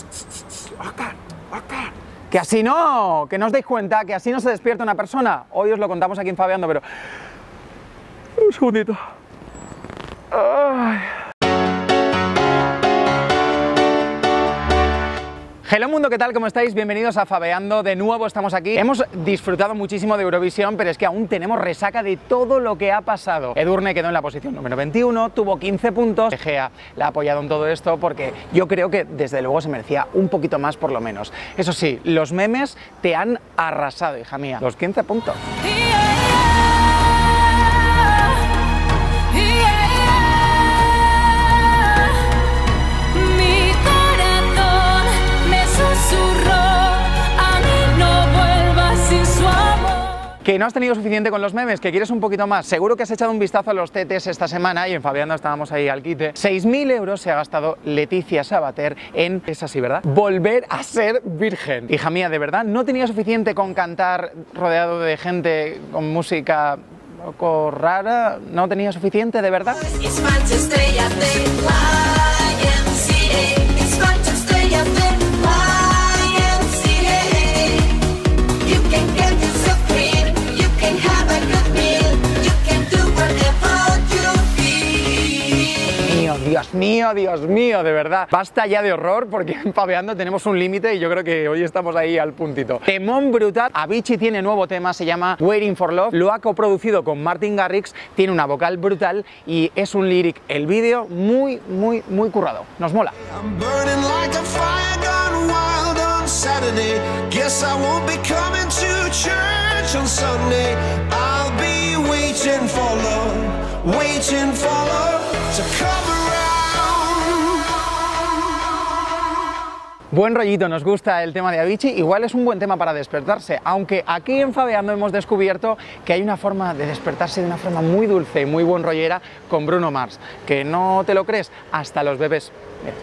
Oscar, Oscar. Que así no, que no os dais cuenta, que así no se despierta una persona. Hoy os lo contamos aquí en Fabeando, pero... Un segundito. Ay. Hello mundo, ¿qué tal? ¿Cómo estáis? Bienvenidos a Fabeando, de nuevo estamos aquí. Hemos disfrutado muchísimo de Eurovisión, pero es que aún tenemos resaca de todo lo que ha pasado. Edurne quedó en la posición número 21, tuvo 15 puntos. Egea la ha apoyado en todo esto porque yo creo que desde luego se merecía un poquito más por lo menos. Eso sí, los memes te han arrasado, hija mía. Los 15 puntos. ¿Que no has tenido suficiente con los memes? ¿Que quieres un poquito más? Seguro que has echado un vistazo a los TTs esta semana y en Fabeando estábamos ahí al quite. 6.000 euros se ha gastado Leticia Sabater en, es así, ¿verdad?, volver a ser virgen. Hija mía, ¿de verdad no tenía suficiente con cantar rodeado de gente con música poco rara? ¿No tenía suficiente, de verdad? Dios mío, de verdad. Basta ya de horror porque en Fabeando tenemos un límite y yo creo que hoy estamos ahí al puntito. Temón brutal. Avicii tiene nuevo tema, se llama Waiting for Love. Lo ha coproducido con Martin Garrix, tiene una vocal brutal y es un lyric, el vídeo muy currado. Nos mola. Buen rollito, nos gusta el tema de Avicii, igual es un buen tema para despertarse, aunque aquí en Fabeando hemos descubierto que hay una forma de despertarse de una forma muy dulce y muy buen rollera con Bruno Mars, que no te lo crees, hasta los bebés. Mira.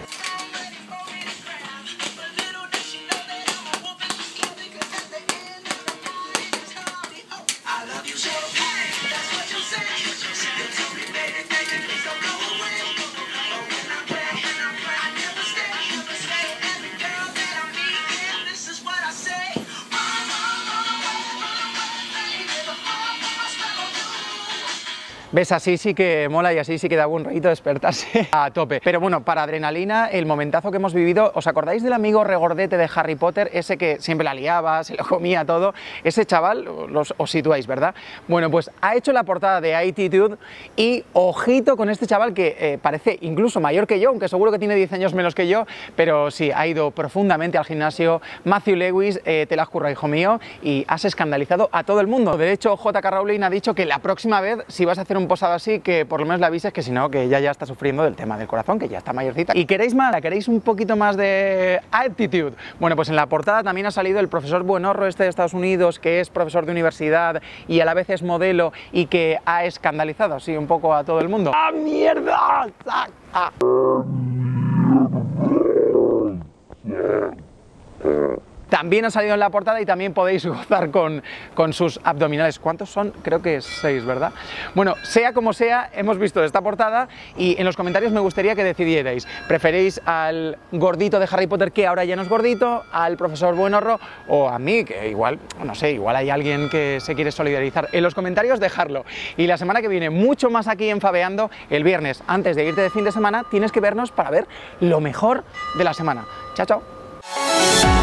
¿Ves? Así sí que mola y así sí que da buen rollito despertarse a tope. Pero bueno, para adrenalina, el momentazo que hemos vivido, ¿os acordáis del amigo regordete de Harry Potter? Ese que siempre la liaba, se lo comía todo. Ese chaval, os situáis, ¿verdad? Bueno, pues ha hecho la portada de Attitude y ojito con este chaval que parece incluso mayor que yo, aunque seguro que tiene 10 años menos que yo, pero sí, ha ido profundamente al gimnasio. Matthew Lewis, te la has currado, hijo mío, y has escandalizado a todo el mundo. De hecho, J.K. Rowling ha dicho que la próxima vez, si vas a hacer un posado así, que por lo menos le avises, que si no, que ella ya está sufriendo del tema del corazón, que ya está mayorcita. ¿Y queréis más? ¿Queréis un poquito más de Attitude? Bueno, pues en la portada también ha salido el profesor Buenorro este de Estados Unidos, que es profesor de universidad y a la vez es modelo y que ha escandalizado así un poco a todo el mundo. ¡Ah, mierda! ¡Ah! También ha salido en la portada y también podéis gozar con sus abdominales. ¿Cuántos son? Creo que 6, ¿verdad? Bueno, sea como sea, hemos visto esta portada y en los comentarios me gustaría que decidierais. ¿Preferéis al gordito de Harry Potter, que ahora ya no es gordito, al profesor Buenorro o a mí, que igual, no sé, igual hay alguien que se quiere solidarizar? En los comentarios dejadlo. Y la semana que viene mucho más aquí en Fabeando. El viernes, antes de irte de fin de semana, tienes que vernos para ver lo mejor de la semana. Chao, chao.